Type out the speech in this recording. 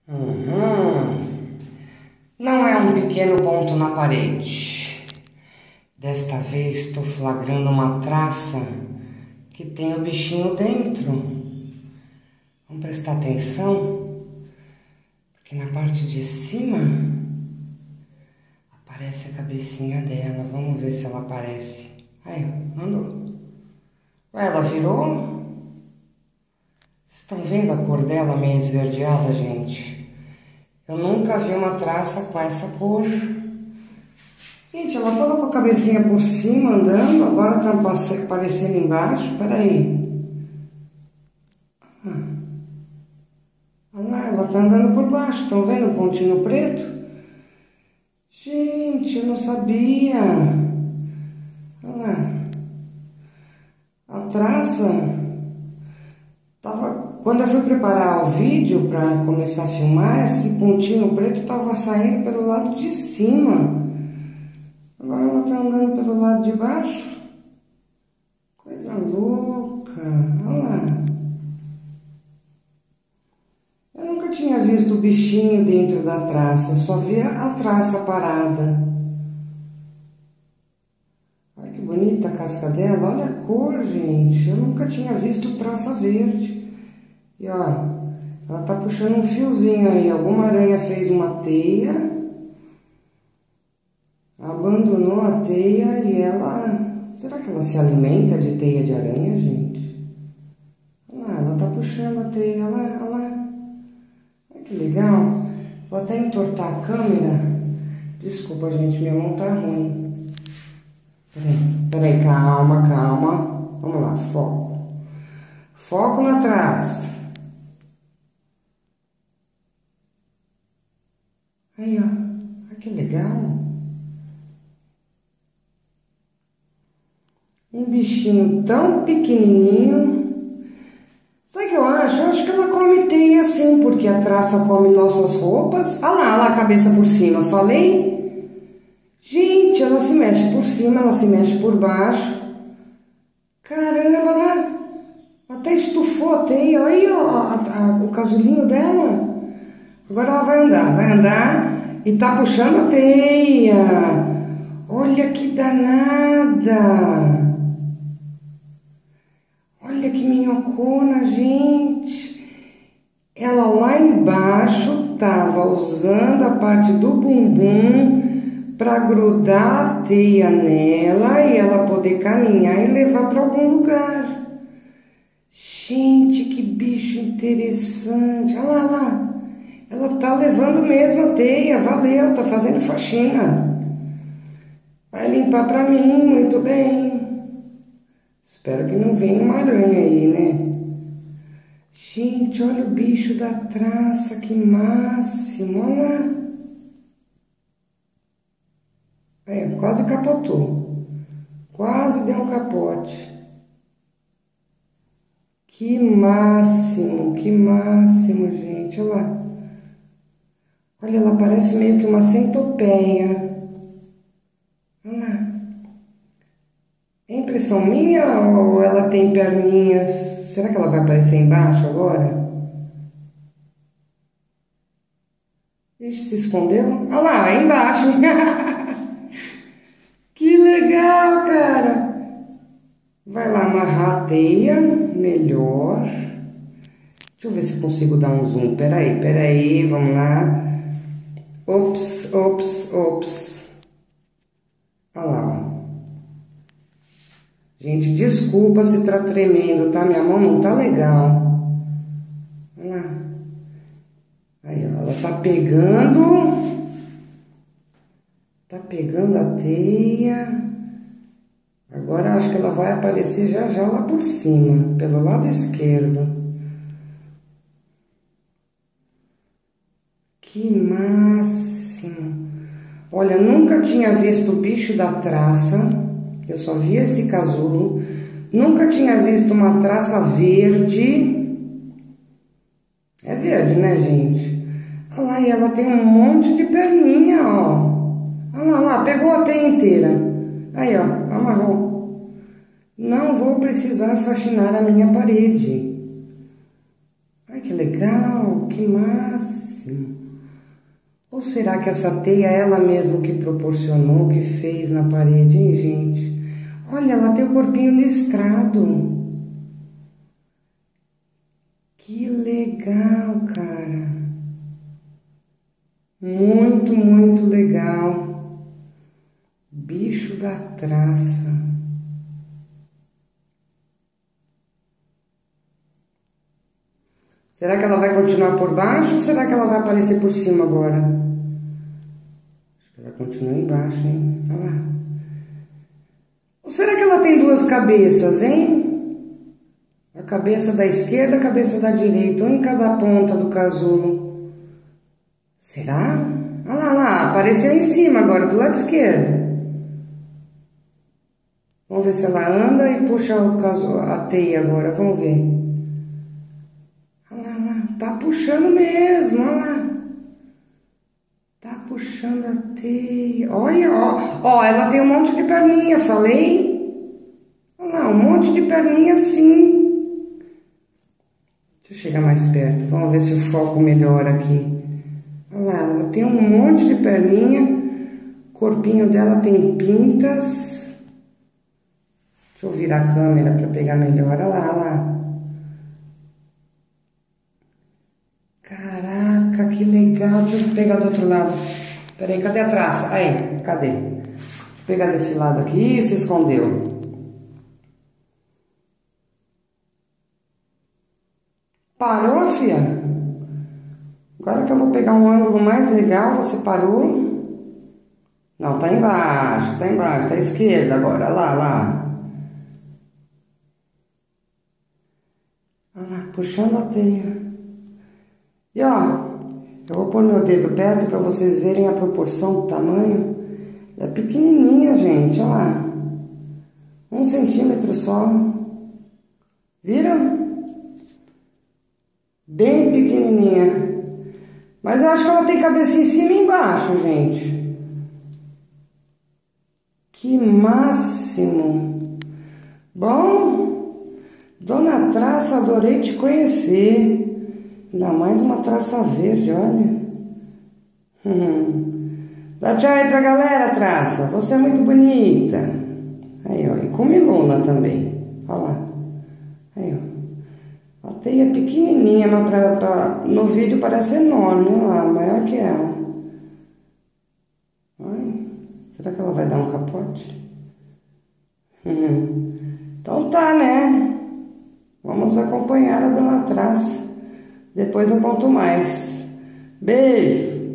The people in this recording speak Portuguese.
Não é um pequeno ponto na parede. Desta vez estou flagrando uma traça que tem o bichinho dentro. Vamos prestar atenção, porque na parte de cima aparece a cabecinha dela. Vamos ver se ela aparece. Aí, andou. Ué, ela virou? Vocês estão vendo a cor dela meio esverdeada, gente? Eu nunca vi uma traça com essa cor. Gente, ela tava com a cabecinha por cima andando, agora tá aparecendo embaixo. Peraí. Olha lá, ela tá andando por baixo. Estão vendo o pontinho preto? Gente, eu não sabia. Olha lá. A traça tava... Quando eu fui preparar o vídeo para começar a filmar, esse pontinho preto estava saindo pelo lado de cima. Agora ela está andando pelo lado de baixo. Coisa louca. Olha lá. Eu nunca tinha visto o bichinho dentro da traça, só via a traça parada. Olha que bonita a casca dela. Olha a cor, gente. Eu nunca tinha visto traça verde. E ó, ela tá puxando um fiozinho aí. Alguma aranha fez uma teia, abandonou a teia e ela... Será que ela se alimenta de teia de aranha, gente? Olha lá, ela tá puxando a teia. Olha lá, olha lá. Olha que legal. Vou até entortar a câmera. Desculpa, gente, minha mão tá ruim. Peraí, calma, calma. Vamos lá, foco. Foco na traça. Aí, ó. Olha que legal. Um bichinho tão pequenininho. Sabe o que eu acho? Eu acho que ela come teia assim, porque a traça come nossas roupas. Olha lá a cabeça por cima. Falei? Gente, ela se mexe por cima, ela se mexe por baixo. Caramba, ela até estufou a teia. Olha aí, ó, o casulinho dela. Agora ela vai andar e tá puxando a teia. Olha que danada. Olha que minhocona, gente. Ela lá embaixo tava usando a parte do bumbum para grudar a teia nela e ela poder caminhar e levar para algum lugar. Gente, que bicho interessante. Olha lá, olha lá. Ela tá levando mesmo a teia, valeu, tá fazendo faxina. Vai limpar pra mim, muito bem. Espero que não venha uma aranha aí, né? Gente, olha o bicho da traça, que máximo, olha lá. Aí, quase capotou. Quase deu um capote. Que máximo, gente, olha lá. Olha, ela parece meio que uma centopeia. Olha lá. É impressão minha ou ela tem perninhas? Será que ela vai aparecer embaixo agora? Ixi, se escondeu? Olha lá, aí embaixo. Que legal, cara. Vai lá amarrar a teia melhor. Deixa eu ver se eu consigo dar um zoom. Peraí, vamos lá. Ops. Olha lá, ó. Gente, desculpa se tá tremendo, tá? Minha mão não tá legal. Olha lá. Aí, ó, ela tá pegando. Tá pegando a teia. Agora acho que ela vai aparecer já lá por cima, pelo lado esquerdo. Que máximo! Olha, nunca tinha visto o bicho da traça, eu só via esse casulo. Nunca tinha visto uma traça verde. É verde, né, gente? Olha lá, e ela tem um monte de perninha, ó. Olha lá, pegou a teia inteira. Aí, ó, amarrou. Não vou precisar faxinar a minha parede. Ai, que legal, que máximo. máximo. Ou será que essa teia é ela mesma que proporcionou, que fez na parede, hein, gente? Olha, ela tem o corpinho listrado. Que legal, cara. Muito, muito legal. Bicho da traça. Será que ela vai continuar por baixo ou será que ela vai aparecer por cima agora? Acho que ela continua embaixo, hein? Olha lá. Ou será que ela tem duas cabeças, hein? A cabeça da esquerda, a cabeça da direita, um em cada ponta do casulo. Será? Olha lá, apareceu em cima agora, do lado esquerdo. Vamos ver se ela anda e puxa a teia agora, vamos ver. Olha lá, tá puxando mesmo, olha lá. Tá puxando a teia. Olha, ó, ela tem um monte de perninha, falei? Olha lá, um monte de perninha sim. Deixa eu chegar mais perto, vamos ver se o foco melhora aqui. Olha lá, ela tem um monte de perninha, o corpinho dela tem pintas. Deixa eu virar a câmera para pegar melhor, olha lá, olha lá. Caraca, que legal, deixa eu pegar do outro lado. Peraí, cadê a traça? Aí, cadê? Deixa eu pegar desse lado aqui, se escondeu. Parou, fia? Agora que eu vou pegar um ângulo mais legal, você parou? Não, tá embaixo, tá à esquerda agora, lá, lá. Olha lá, puxando a teia. E ó, eu vou pôr meu dedo perto para vocês verem a proporção do tamanho. É pequenininha, gente, olha lá. 1 centímetro só. Viram? Bem pequenininha. Mas eu acho que ela tem cabeça em cima e embaixo, gente. Que máximo. Bom, Dona Traça, adorei te conhecer. Ainda mais uma traça verde, olha. Dá tchau aí pra galera, Traça. Você é muito bonita. Aí, ó. E com milona também. Olha lá. Aí, ó. A teia é pequenininha, mas no vídeo parece enorme. Olha lá, maior que ela. Ai, será que ela vai dar um capote? Então tá, né? Vamos acompanhar a Dona Traça. Depois eu conto mais. Beijo!